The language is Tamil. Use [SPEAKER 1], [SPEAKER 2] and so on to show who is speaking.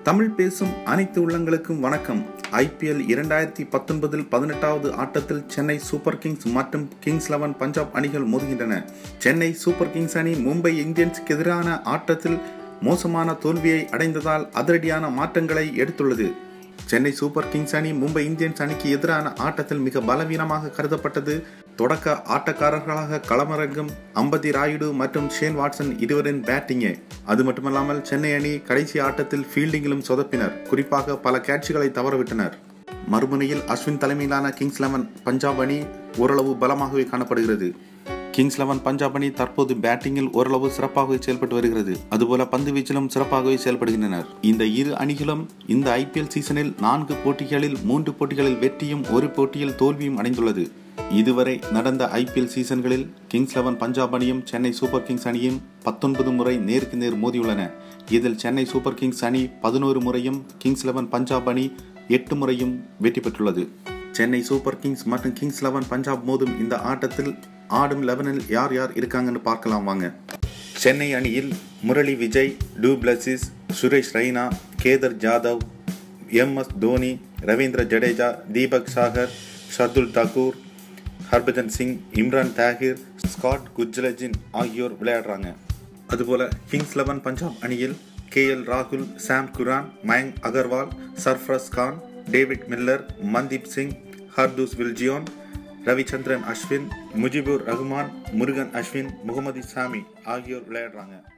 [SPEAKER 1] தமிழ் பேசும் அனைத்து உள்ளங்களுக்கும் வணக்கம். IPL 2019 18வது ஆட்டத்தில் சென்னை சூப்பர் கிங்ஸ் மற்றும் கிங்ஸ் 11 பஞ்சாப் அணிகள் மோதுகின்றன. சென்னை சூப்பர் கிங்ஸ் அணி மும்பை இந்தியன்ஸுக்கு எதிரான ஆட்டத்தில் மோசமான தோல்வியை அடைந்ததால் அதிரடியான மாற்றங்களை எடுத்துள்ளது. சென்னை சூப்பர் கிங்ஸ் அணி மும்பை இந்தியன்ஸ் அணிக்கு எதிரான ஆட்டத்தில் மிக பலவீனமாக கருதப்பட்டது. தொடக்க ஆட்டக்காரர்களாக களமிறங்கும் அம்பதி ராயுடு மற்றும் ஷேன் வாட்சன் இருவரின் பேட்டிங்கே. அது மட்டுமல்லாமல் சென்னை அணி கடைசி ஆட்டத்தில் ஃபீல்டிங்கிலும் சொதப்பினர். குறிப்பாக பல கேட்சுகளை தவறவிட்டனர். மறுமுனையில் அஸ்வின் தலைமையிலான கிங்ஸ் 11 பஞ்சாப் அணி ஓரளவு பலமாகவே காணப்படுகிறது. கிங்ஸ் 11 பஞ்சாப் அணி தற்போது பேட்டிங்கில் ஓரளவு சிறப்பாகவே செயல்பட்டு வருகிறது. அதுபோல பந்து வீச்சிலும் சிறப்பாகவே செயல்படுகின்றனர். இந்த இரு அணிகளும் இந்த IPL சீசனில் 4 போட்டிகளில் 3 போட்டிகளில் வெற்றியும் 1 போட்டியில் தோல்வியும் அடைந்துள்ளது. இதுவரை நடந்த IPL சீசன்களில் கிங்ஸ் 11 பஞ்சாப் அணியும் சென்னை சூப்பர் கிங்ஸ் அணியும் 19 முறை நேருக்கு நேர் மோதியுள்ளன. இதில் சென்னை சூப்பர் கிங்ஸ் அணி 11 முறையும் கிங்ஸ் 11 பஞ்சாப் அணி 8 முறையும் வெற்றி பெற்றுள்ளது. சென்னை சூப்பர் கிங்ஸ் மற்றும் கிங்ஸ் 11 பஞ்சாப் மோதும் இந்த ஆட்டத்தில் ஆடும் 11இல் யார் யார் இருக்காங்கன்னு பார்க்கலாம் வாங்க. சென்னை அணியில் Murali Vijay, du Plessis, Suresh Raina, Kedar Jadhav, MS Dhoni, Ravindra Jadeja, Deepak Chahar, Shardul Thakur, Harbhajan Singh, Imran Tahir, Scott Kuggeleijn ஆகியோர் விளையாடுறாங்க. அதுபோல கிங்ஸ் 11 பஞ்சாப் அணியில் KL ராகுல், Sam Curran, Mayank Agarwal, Sarfaraz Khan, David Miller, Mandeep Singh, Hardus Viljoen, Ravichandran Ashwin, Mujeebur Rahman, Murugan Ashwin, Mohammed Shami ஆகியோர் விளையாடுறாங்க.